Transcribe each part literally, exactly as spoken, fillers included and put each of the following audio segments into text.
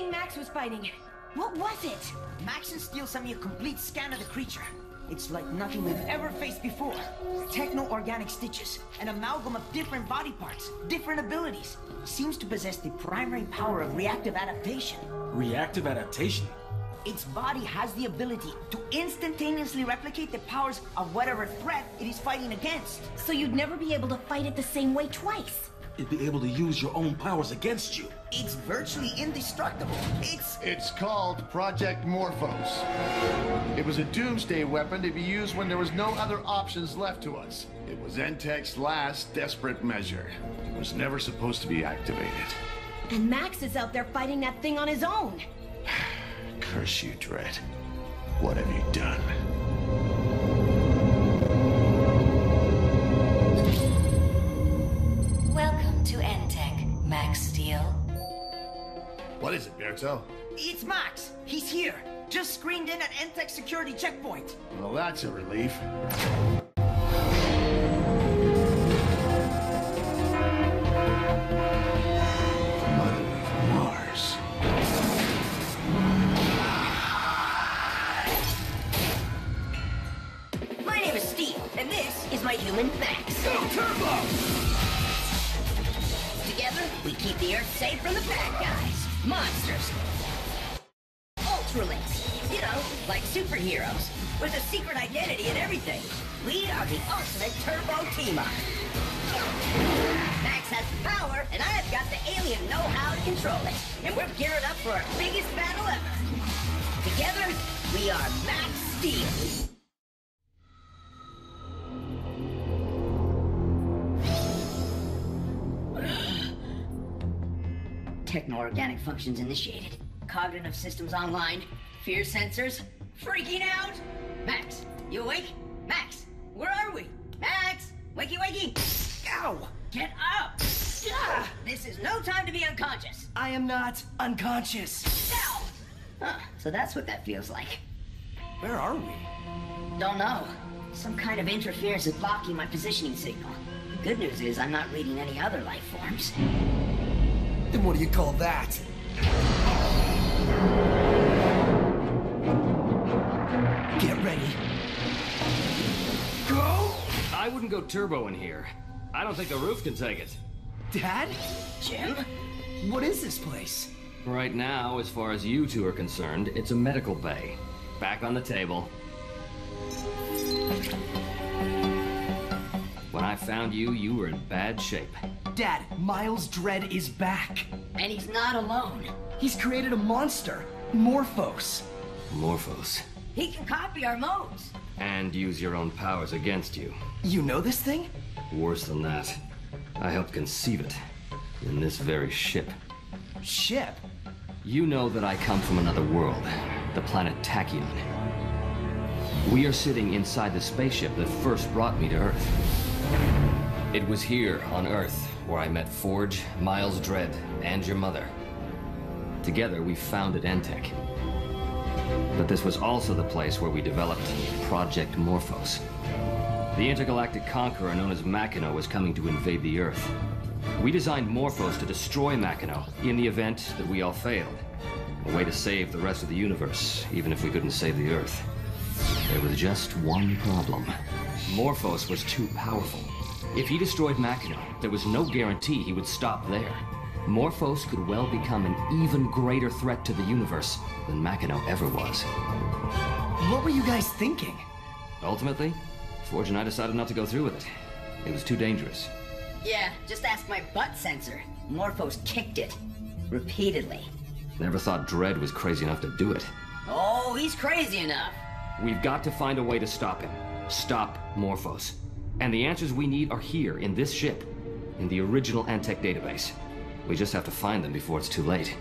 thing Max was fighting. What was it? Max and Steel sent me a complete scan of the creature. It's like nothing we've ever faced before. Techno-organic stitches, an amalgam of different body parts, different abilities. Seems to possess the primary power of reactive adaptation. Reactive adaptation? Its body has the ability to instantaneously replicate the powers of whatever threat it is fighting against. So you'd never be able to fight it the same way twice. It'd be able to use your own powers against you. It's virtually indestructible. It's... It's called Project Morphos. It was a doomsday weapon to be used when there was no other options left to us. It was N-Tek's last desperate measure. It was never supposed to be activated. And Max is out there fighting that thing on his own. Curse you, Dread. What have you done? Welcome to N-Tek, Max Steel. What is it, Berto? It's Max. He's here. Just screened in at N-Tek security checkpoint. Well, that's a relief. Mother of Mars. My name is Steve, and this is my human Max. Go Turbo! Together, we keep the Earth safe from the bad guys. Monsters. Ultralights. You know, like superheroes. With a secret identity and everything. We are the ultimate turbo team-up. Max has the power, and I've got the alien know-how to control it. And we're gearing up for our biggest battle ever. Together, we are Max Steel. Techno-organic functions initiated. Cognitive systems online. Fear sensors. Freaking out! Max, you awake? Max, where are we? Max! Wakey wakey! Ow! Get up! Ah, this is no time to be unconscious. I am not unconscious. Ow! Huh, so that's what that feels like. Where are we? Don't know. Some kind of interference is blocking my positioning signal. The good news is I'm not reading any other life forms. Then what do you call that? Get ready. Go! I wouldn't go turbo in here. I don't think the roof can take it. Dad? Jim? What is this place? Right now, as far as you two are concerned, it's a medical bay. Back on the table. When I found you, you were in bad shape. Dad, Miles Dread is back. And he's not alone. He's created a monster, Morphos. Morphos. He can copy our modes. And use your own powers against you. You know this thing? Worse than that. I helped conceive it. In this very ship. Ship? You know that I come from another world. The planet Tachyon. We are sitting inside the spaceship that first brought me to Earth. It was here, on Earth, where I met Forge, Miles Dread, and your mother. Together, we founded N-Tek. But this was also the place where we developed Project Morphos. The intergalactic conqueror known as Machina was coming to invade the Earth. We designed Morphos to destroy Machina in the event that we all failed. A way to save the rest of the universe, even if we couldn't save the Earth. There was just one problem. Morphos was too powerful. If he destroyed Machina, there was no guarantee he would stop there. Morphos could well become an even greater threat to the universe than Machina ever was. What were you guys thinking? Ultimately, Forge and I decided not to go through with it. It was too dangerous. Yeah, just ask my butt sensor. Morphos kicked it. Repeatedly. Never thought Dread was crazy enough to do it. Oh, he's crazy enough. We've got to find a way to stop him. Stop Morphos. And the answers we need are here, in this ship. In the original N-Tek database. We just have to find them before it's too late.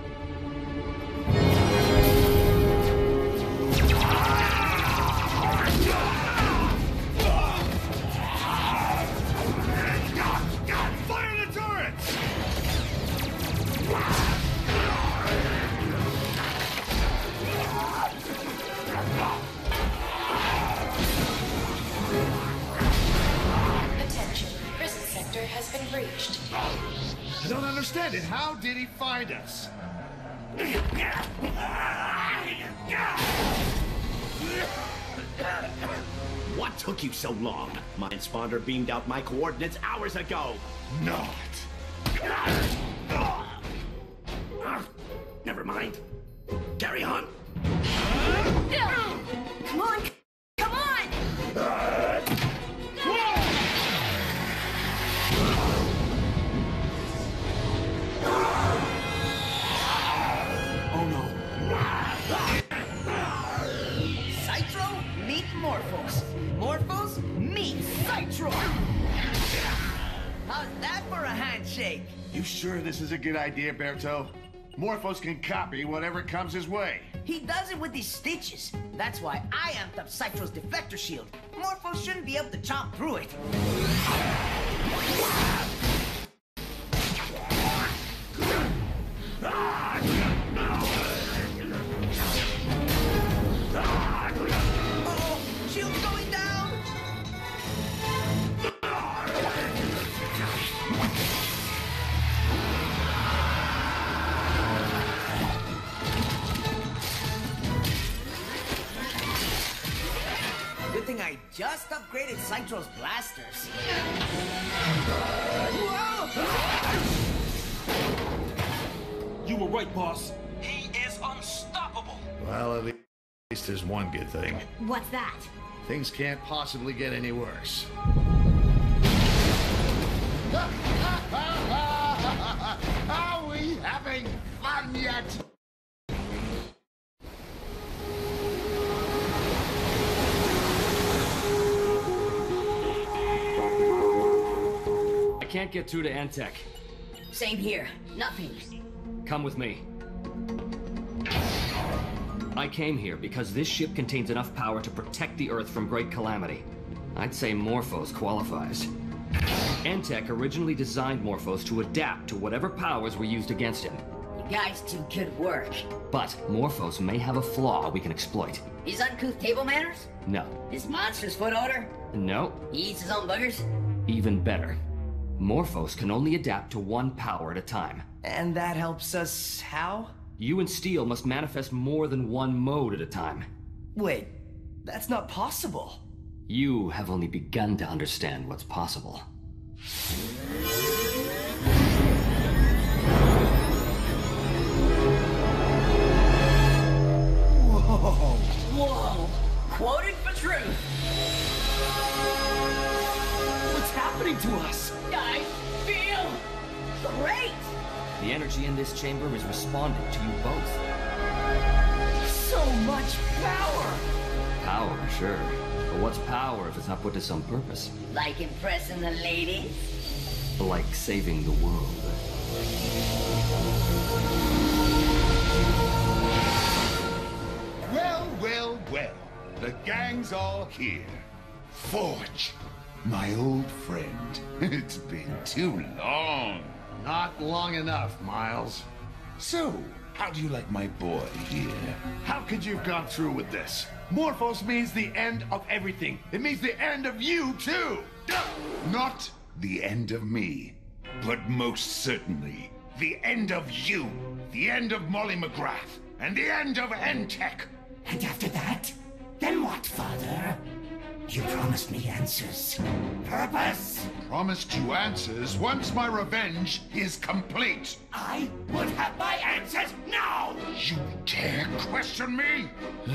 Fire the turrets! Attention, prison sector has been breached. I don't understand it. How did he find us? What took you so long? My transponder beamed out my coordinates hours ago. Not. Never mind. Carry on. Come on! Come on! Oh no. Cytro, meet Morphos. Morphos, meet Cytro. How's that for a handshake? You sure this is a good idea, Berto? Morphos can copy whatever comes his way. He does it with these stitches. That's why I amped up Cytro's deflector shield. Morphos shouldn't be able to chomp through it. Uh-oh, shield's going down. Good thing I just upgraded Cytro's blasters. Whoa! You were right, boss. He is unstoppable. Well, at least there's one good thing. What's that? Things can't possibly get any worse. Are we having fun yet? I can't get through to N-Tek. Same here. Nothing. Come with me. I came here because this ship contains enough power to protect the Earth from great calamity. I'd say Morphos qualifies. N-Tek originally designed Morphos to adapt to whatever powers were used against him. You guys do good work. But Morphos may have a flaw we can exploit. His uncouth table manners? No. His monstrous foot odor? No. He eats his own buggers? Even better. Morphos can only adapt to one power at a time. And that helps us how? You and Steel must manifest more than one mode at a time. Wait, that's not possible. You have only begun to understand what's possible. Whoa! Whoa! Quoted for truth! What's happening to us? I feel great! The energy in this chamber is responding to you both. So much power! Power, sure. But what's power if it's not put to some purpose? Like impressing the ladies? Like saving the world. Well, well, well. The gang's all here. Forge, my old friend. It's been too long. Not long enough, Miles. So, how do you like my boy here? How could you have gone through with this? Morphos means the end of everything. It means the end of you, too! Not the end of me, but most certainly the end of you, the end of Molly McGrath, and the end of N-Tek. And after that? Then what, Father? You promised me answers. Purpose? Promised you answers once my revenge is complete. I would have my answers now! You dare question me?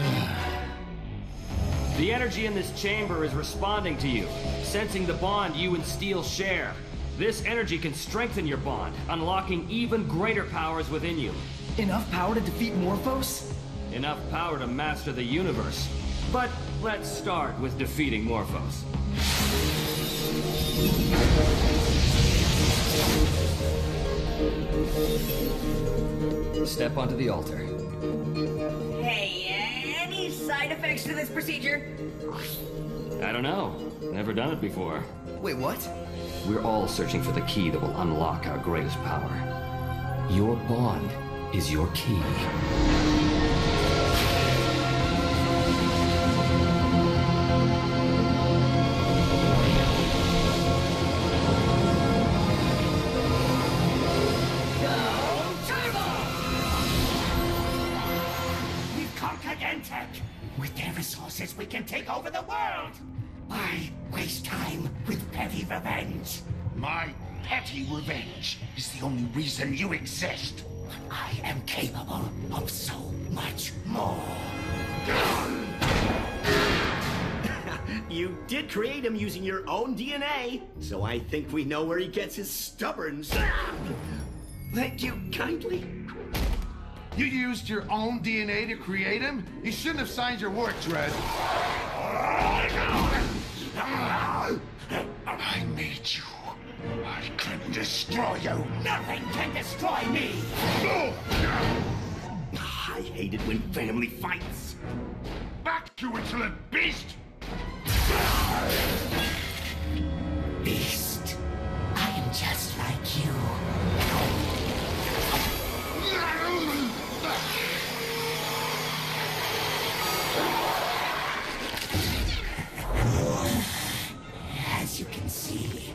The energy in this chamber is responding to you, sensing the bond you and Steel share. This energy can strengthen your bond, unlocking even greater powers within you. Enough power to defeat Morphos? Enough power to master the universe. But let's start with defeating Morphos. Step onto the altar. Hey, any side effects to this procedure? I don't know. Never done it before. Wait, what? We're all searching for the key that will unlock our greatest power. Your bond is your key. With their resources, we can take over the world! Why waste time with petty revenge? My petty revenge is the only reason you exist. I am capable of so much more. You did create him using your own D N A, so I think we know where he gets his stubborn. Thank you kindly. You used your own D N A to create him? You shouldn't have signed your work, Dredd. I made you. I couldn't destroy you. Nothing can destroy me! I hate it when family fights. Back, you insolent beast! Beast, I am just like you. As you can see.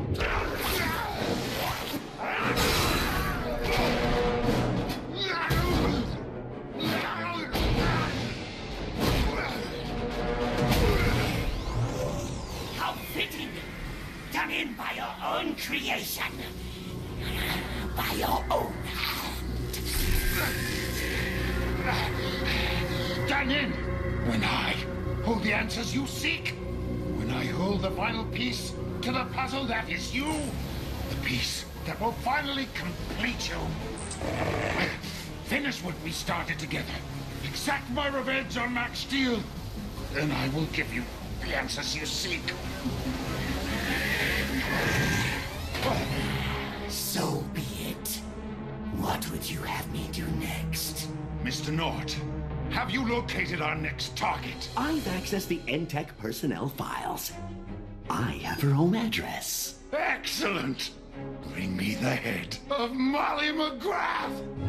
How fitting! Done in by your own creation. By your own hand. Done in! When I hold the answers you seek. When I hold the final piece to the puzzle that is you. The piece that will finally complete you. Finish what we started together. Exact my revenge on Max Steel. Then I will give you the answers you seek. So be it. What would you have me do next? Mister Nort, have you located our next target? I've accessed the N-Tek personnel files. I have her home address. Excellent! Bring me the head of Molly McGrath!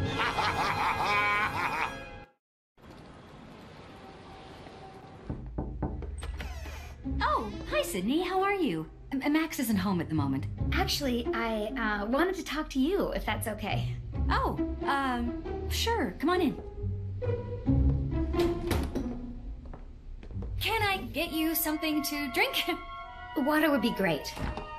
Oh, hi, Sydney. How are you? M Max isn't home at the moment. Actually, I uh, wanted to talk to you, if that's okay. Oh, um, sure. Come on in. Can I get you something to drink? Water would be great.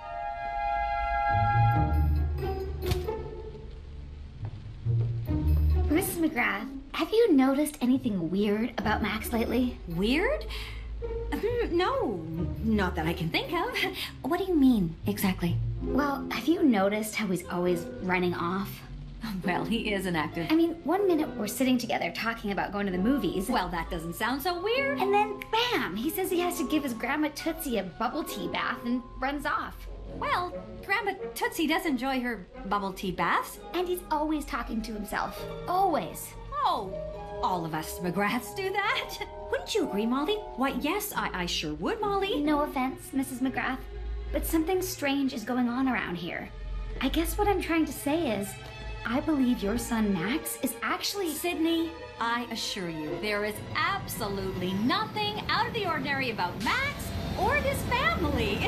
Missus McGrath, have you noticed anything weird about Max lately? Weird? No, not that I can think of. What do you mean, exactly? Well, have you noticed how he's always running off? Well, he is an actor. I mean, one minute we're sitting together talking about going to the movies. Well, that doesn't sound so weird. And then, bam, he says he has to give his Grandma Tootsie a bubble tea bath and runs off. Well, Grandma Tootsie does enjoy her bubble tea baths. And he's always talking to himself. Always. Oh, all of us McGraths do that. Wouldn't you agree, Molly? Why, yes, I, I sure would, Molly. No offense, Missus McGrath, but something strange is going on around here. I guess what I'm trying to say is, I believe your son Max is actually... Sydney, I assure you, there is absolutely nothing out of the ordinary about Max or his family.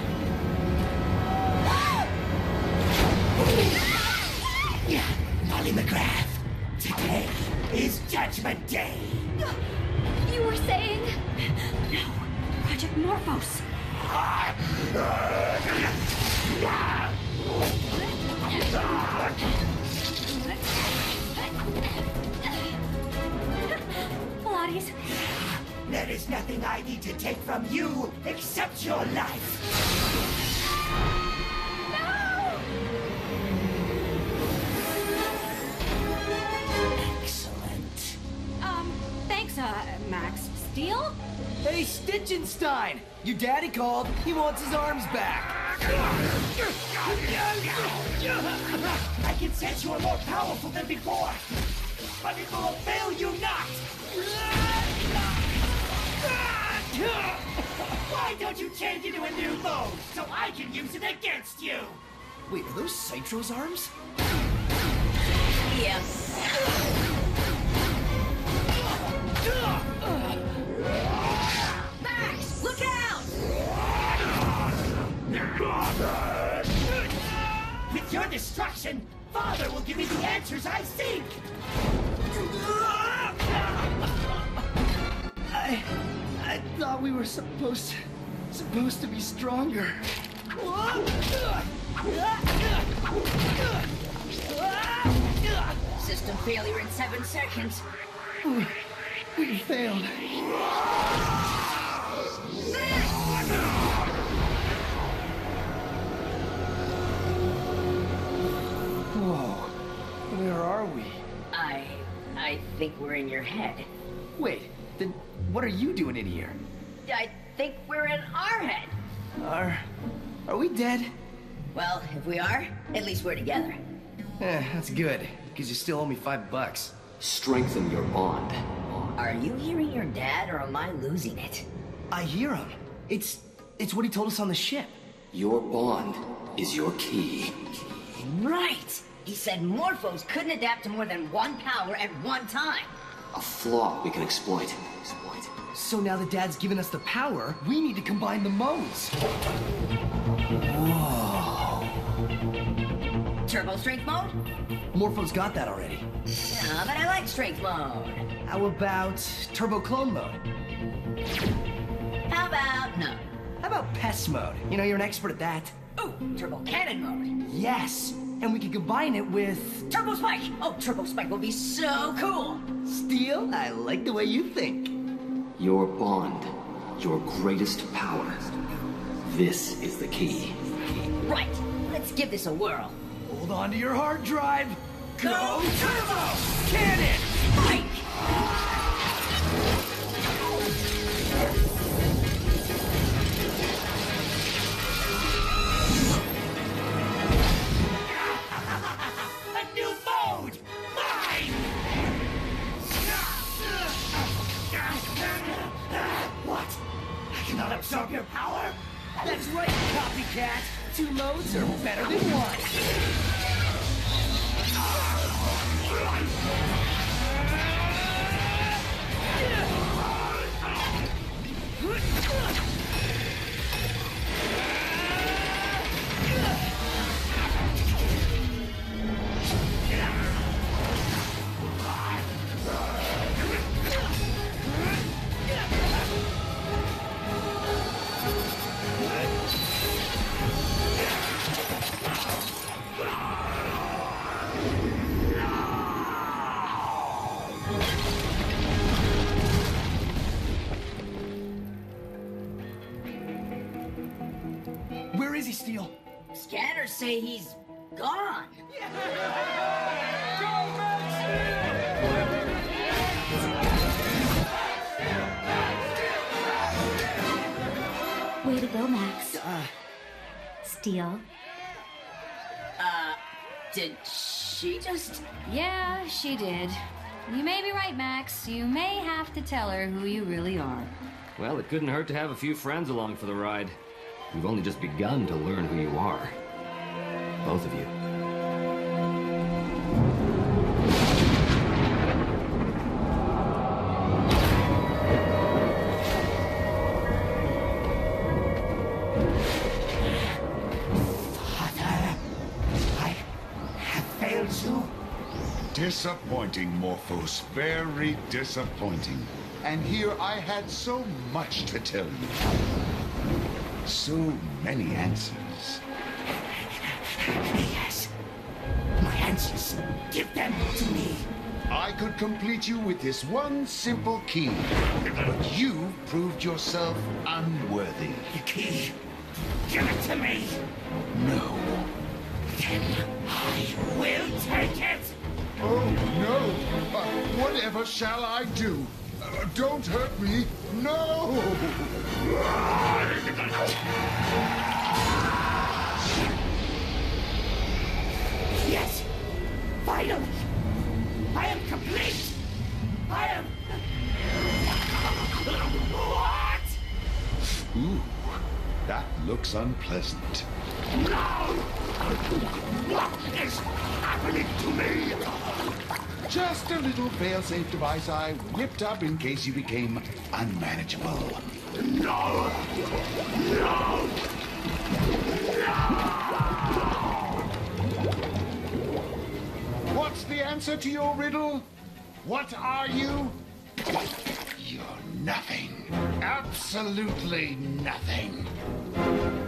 Molly McGrath, today is Judgment Day. You were saying... No, Project Morphos. Pilates. There is nothing I need to take from you except your life. No! Excellent. Um, thanks, uh, Max Steel? Hey, Stitchenstein! Your daddy called. He wants his arms back. I can sense you are more powerful than before, but it will avail you not. Why don't you change into a new mode so I can use it against you? Wait, are those Citro's arms? Yes. Max, look out! With your destruction, Father will give me the answers I seek. Uh, I... I thought we were supposed... supposed to be stronger. System failure in seven seconds. We failed. Whoa. Where are we? I... I think we're in your head. Wait, then what are you doing in here? I think we're in our head. Are... are we dead? Well, if we are, at least we're together. Eh, that's good, because you still owe me five bucks. Strengthen your bond. Are you hearing your dad, or am I losing it? I hear him. It's... it's what he told us on the ship. Your bond is your key. Right! He said Morphos couldn't adapt to more than one power at one time. A flaw we can exploit. Exploit. So now that Dad's given us the power, we need to combine the modes. Whoa. Turbo strength mode? Morpho's got that already. Yeah, but I like strength mode. How about turbo clone mode? How about no? How about pest mode? You know, you're an expert at that. Ooh, turbo cannon mode. Yes, and we can combine it with... Turbo spike! Oh, turbo spike will be so cool! Steel, I like the way you think. Your bond, your greatest power. This is the key. Right, let's give this a whirl. Hold on to your hard drive. Go, Go turbo! Cannon! Spike! Absorb your power? That's right, copycat! Two modes are better than one! Where is he, Steel? Scanners say he's gone. Way to go, Max. Uh, Steel. Uh, did she just... Yeah, she did. You may be right, Max. You may have to tell her who you really are. Well, it couldn't hurt to have a few friends along for the ride. We've only just begun to learn who you are. Both of you. Father, I have failed you. Disappointing, Morphos. Very disappointing. And here I had so much to tell you. So many answers. Yes. My answers. Give them to me. I could complete you with this one simple key. But you proved yourself unworthy. The key. Give it to me. No. Then I will take it. Oh, no. Uh, whatever shall I do? Uh, don't hurt me. No! Yes. Finally. I am complete. I am... What? Ooh, that looks unpleasant. No! What is happening to me? Just a little fail-safe device I whipped up in case you became unmanageable. No! No! What's the answer to your riddle? What are you? You're nothing. Absolutely nothing.